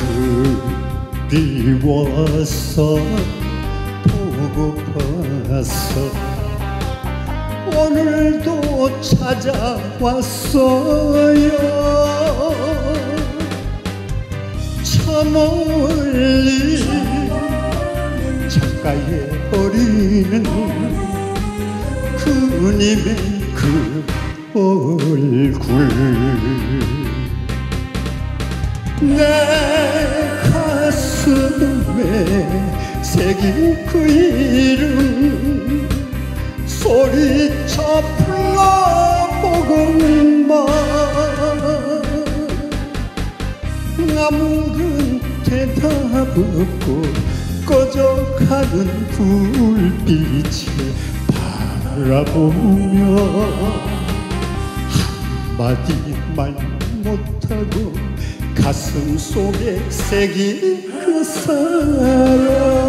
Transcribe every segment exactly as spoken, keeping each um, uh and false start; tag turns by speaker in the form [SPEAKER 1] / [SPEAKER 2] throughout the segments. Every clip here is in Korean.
[SPEAKER 1] 그리워서 보고파서 오늘도 찾아왔어요. 저 멀리 창가에 어리는 그님의 그 얼굴, 내 가슴에 새긴 그 이름 소리쳐 불러보건만 아무런 대답 없고 꺼져가는 불빛을 바라보며 한마디 말 못하고 가슴 속에 새긴 그 사람,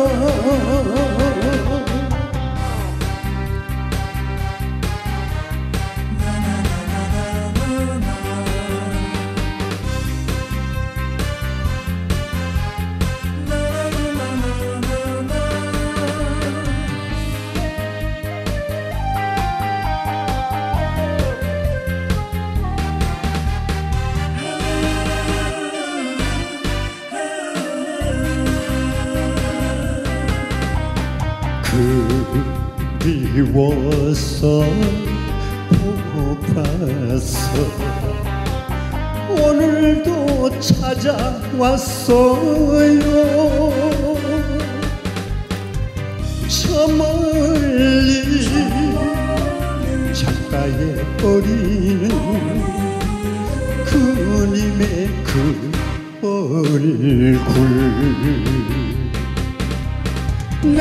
[SPEAKER 1] 그리워서 보고파서 오늘도 찾아왔어요. 저 멀리 창가에 어리는 그님의 그 얼굴, 내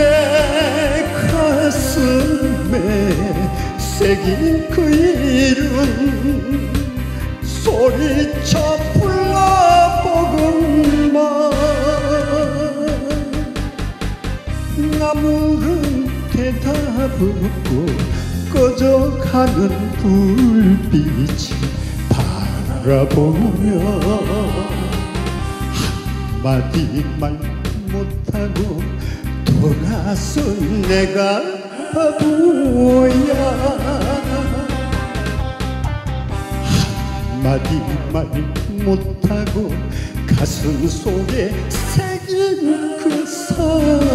[SPEAKER 1] 가슴에 새긴 그 이름 소리쳐 불러보건만 아무런 대답 없고 꺼져가는 불빛을 바라보며 한마디 말 못하고 돌아선 내가 바보야. 한마디 말 못하고 가슴 속에 새긴 그 사람,